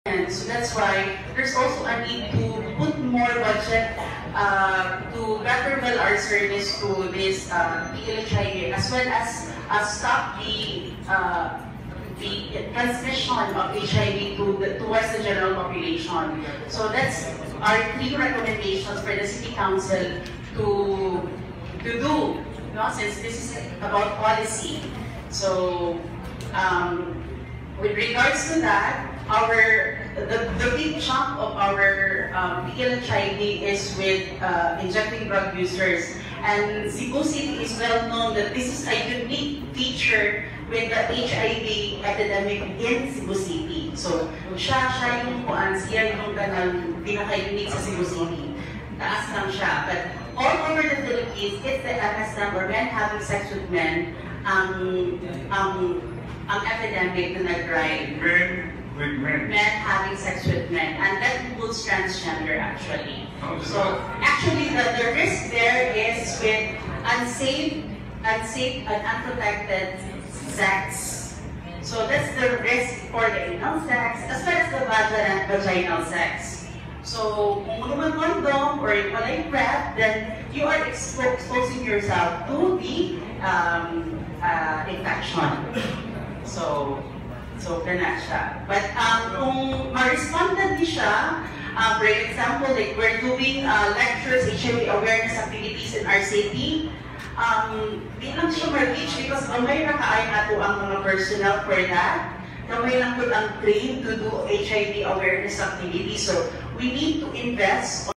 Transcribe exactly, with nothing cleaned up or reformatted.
And so that's why there's also a need to put more budget uh, to better well our service to this uh, H I V, as well as uh, stop the uh, the transmission of H I V to the, towards the general population. So that's our three recommendations for the City Council to to do, you know, since this is about policy. So um, with regards to that, our the, the big chunk of our um, H I V is with uh, injecting drug users, and Cebu City is well known that this is a unique feature with the H I V epidemic in Cebu City. So siya siya yung kuan, siya yung kanang pinaka-unique sa Cebu City. Taas lang siya, but all over the Philippines, it's the M S M, or men having sex with men, ang ang ang epidemic na nag-drive. Men with men. Men having sex with men, and that includes transgender actually. Oh, so actually, the, the risk there is with unsafe, unsafe and unprotected sex. So that's the risk for the anal sex as well as the vaginal, vaginal sex. So kung walang condom or walang PrEP, then you are expo exposing yourself to the um, uh, infection. So, so kana siya. But um, kung ma-respondan di siya, uh, for example, like we're doing uh, lectures, H I V awareness activities in our city, um, di lang siya ma-reach because gamay na kaay nato ang mga personnel for that. Gamay lang po ang train to do H I V awareness activities. So, we need to invest